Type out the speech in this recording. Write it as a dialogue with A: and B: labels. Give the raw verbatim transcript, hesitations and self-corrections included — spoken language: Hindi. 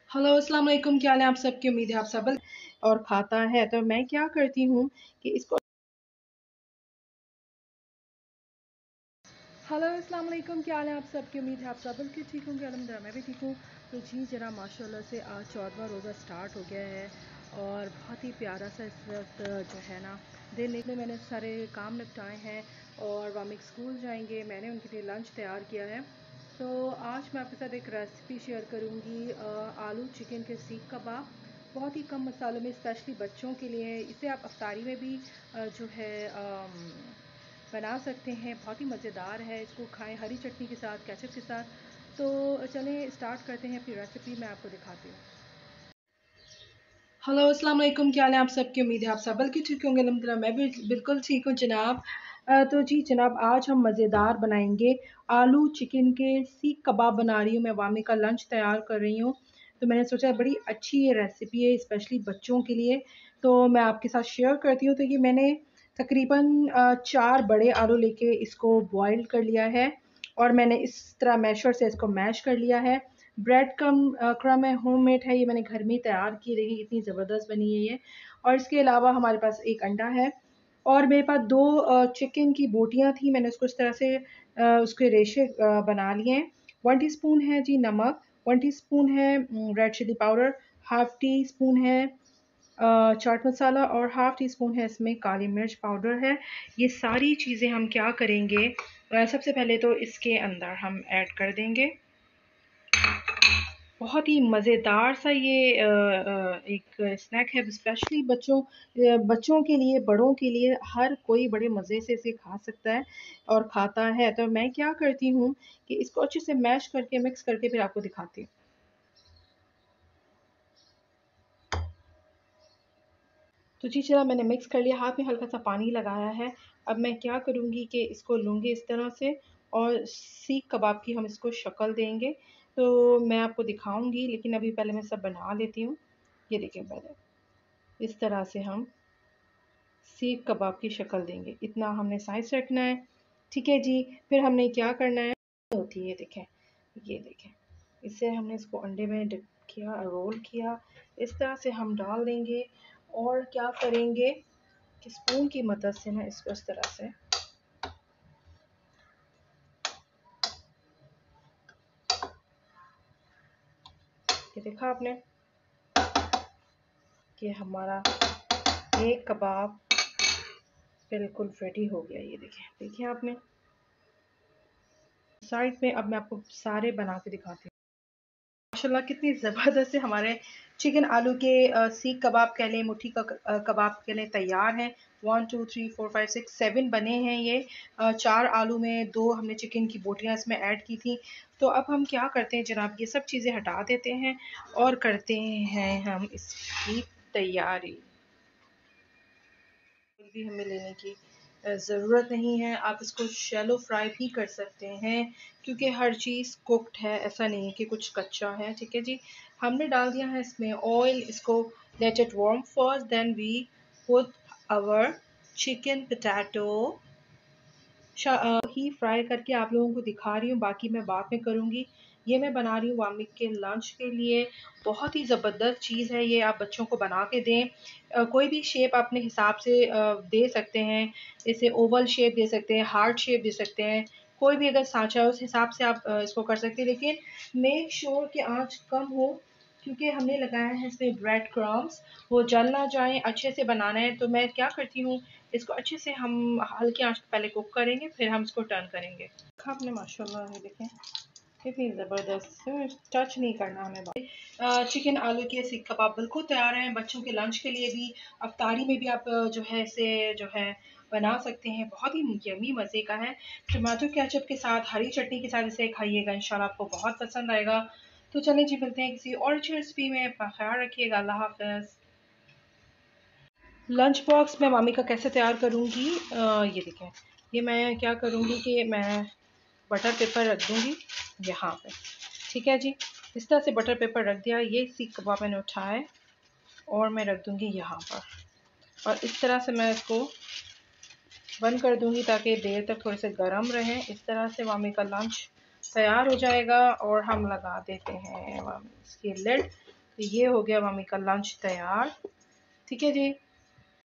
A: हेलो अस्सलाम वालेकुम, क्या हाल है आप सबकी। उम्मीद है आप सब और खाता है। तो मैं क्या करती हूँ कि इसको हेलो अस्सलाम वालेकुम, क्या हाल है आप सबकी। उम्मीद है आप सब बल्कि ठीक होंगे। अल्हम्दुलिल्लाह मैं भी ठीक हूँ। तो जी जरा माशाल्लाह से आज चौदहवां रोज़ा स्टार्ट हो गया है और बहुत ही प्यारा सा इस वक्त जो है ना दिन निकले। मैंने सारे काम निपटाए हैं और वामिक स्कूल जाएंगे। मैंने उनके लिए लंच तैयार किया है। तो आज मैं आपके साथ एक रेसिपी शेयर करूँगी, आलू चिकन के सीख कबाब। बहुत ही कम मसालों में, स्पेशली बच्चों के लिए है। इसे आप अफ्तारी में भी अ, जो है अम, बना सकते हैं। बहुत ही मज़ेदार है, इसको खाएं हरी चटनी के साथ, केचप के साथ। तो चलें स्टार्ट करते हैं अपनी रेसिपी, मैं आपको दिखाती हूँ। हेलो अस्सलाम वालेकुम, क्या हाल है आप सबकी। उम्मीद है आप सब बल्कि ठीक होंगे। अल्हम्दुलिल्लाह मैं भी बिल्कुल ठीक हूँ जनाब। अ, तो जी जनाब आज हम मज़ेदार बनाएंगे आलू चिकन के सीख कबाब बना रही हूँ। मैं वामी का लंच तैयार कर रही हूँ, तो मैंने सोचा बड़ी अच्छी ये रेसिपी है स्पेशली बच्चों के लिए, तो मैं आपके साथ शेयर करती हूँ। तो ये मैंने तकरीबन अ, चार बड़े आलू लेके इसको बॉयल कर लिया है और मैंने इस तरह मैशर से इसको मैश कर लिया है। ब्रेड कम क्रम है, होममेड है, ये मैंने घर में ही तैयार की रही, इतनी ज़बरदस्त बनी है ये। और इसके अलावा हमारे पास एक अंडा है और मेरे पास दो अ, चिकन की बोटियाँ थी, मैंने उसको इस तरह से अ, उसके रेशे अ, बना लिए हैं। वन टीस्पून है जी नमक, वन टीस्पून है red chilli powder, half teaspoon है अ, चाट मसाला और हाफ़ टी स्पून है इसमें काली मिर्च पाउडर है। ये सारी चीज़ें हम क्या करेंगे, अ, सबसे पहले तो इसके अंदर हम ऐड कर देंगे। बहुत ही मज़ेदार सा ये अ, अ, एक स्नैक है स्पेशली बच्चों अ, बच्चों के लिए, बड़ों के लिए, हर कोई बड़े मज़े से इसे खा सकता है और खाता है। तो मैं क्या करती हूँ कि इसको अच्छे से मैश करके मिक्स करके फिर आपको दिखाती हूँ। तो जी चला मैंने मिक्स कर लिया, हाथ में हल्का सा पानी लगाया है। अब मैं क्या करूँगी कि इसको लूँगी इस तरह से और सीख कबाब की हम इसको शक्ल देंगे। तो मैं आपको दिखाऊँगी, लेकिन अभी पहले मैं सब बना लेती हूँ। ये देखिए पहले इस तरह से हम सीख कबाब की शक्ल देंगे, इतना हमने साइज़ रखना है। ठीक है जी, फिर हमने क्या करना है, होती है ये देखें, ये देखें, इससे हमने इसको अंडे में डिप किया, रोल किया, इस तरह से हम डाल देंगे। और क्या करेंगे कि स्पून की मदद से ना इसको इस तरह से, ये देखा आपने कि हमारा एक कबाब बिल्कुल रेडी हो गया। ये देखें, देखिए आपने साइड में। अब मैं आपको सारे बना के दिखाती हूँ। माशाल्लाह कितनी ज़बरदस्त से हमारे चिकन आलू के अ, सीख कबाब कह लें, मुट्ठी का क- अ, कबाब कह लें, तैयार हैं। One two three four five six seven बने हैं ये। अ, चार आलू में दो हमने चिकन की बोटियां इसमें ऐड की थी। तो अब हम क्या करते हैं जनाब, ये सब चीज़ें हटा देते हैं और करते हैं हम इसकी तैयारी। भी हमें लेने की ज़रूरत नहीं है, आप इसको शैलो फ्राई भी कर सकते हैं क्योंकि हर चीज़ कुक्ड है, ऐसा नहीं है कि कुछ कच्चा है। ठीक है जी, हमने डाल दिया है इसमें ऑयल, इसको let it warm first, then we put our chicken potato ही फ्राई करके आप लोगों को दिखा रही हूँ, बाकी मैं बाद में करूँगी। ये मैं बना रही हूँ वामिक के लंच के लिए। बहुत ही ज़बरदस्त चीज़ है ये, आप बच्चों को बना के दें। अ, कोई भी शेप अपने हिसाब से अ, दे सकते हैं, इसे ओवल शेप दे सकते हैं, हार्ट शेप दे सकते हैं, कोई भी अगर सांचा है उस हिसाब से आप अ, इसको कर सकते हैं। लेकिन मेक श्योर कि आँच कम हो क्योंकि हमने लगाया है इसमें ब्रेड क्रम्स, वो जल ना जाएँ, अच्छे से बनाना है। तो मैं क्या करती हूँ, इसको अच्छे से हम हल्की आंच पे पहले कुक करेंगे, फिर हम इसको टर्न करेंगे। देखा आपने माशाल्लाह, ये देखें कितनी ज़बरदस्त, टच नहीं करना हमें। अ, चिकन आलू के सीख कबाब बिल्कुल तैयार हैं बच्चों के लंच के लिए भी, अफ्तारी में भी आप अ, जो है इसे जो है बना सकते हैं। बहुत ही यमी मज़े का है। टमाटो केचप के साथ, हरी चटनी के साथ इसे खाइएगा, इंशाल्लाह आपको बहुत पसंद आएगा। तो चलिए जी, मिलते हैं किसी और अच्छी रेसिपी में। अपना ख्याल रखिएगा, अल्लाह हाफ़िज़। लंच बॉक्स मैं मामी का कैसे तैयार करूँगी, अ, ये देखें, ये मैं क्या करूँगी कि मैं बटर पेपर रख दूँगी यहाँ पे। ठीक है जी, इस तरह से बटर पेपर रख दिया। ये सीख कबाब मैंने उठाए और मैं रख दूँगी यहाँ पर, और इस तरह से मैं इसको बंद कर दूँगी ताकि देर तक थोड़े से गर्म रहें। इस तरह से मामी का लंच तैयार हो जाएगा और हम लगा देते हैं मामी इसकी लिड। तो ये हो गया मम्मी का लंच तैयार। ठीक है जी।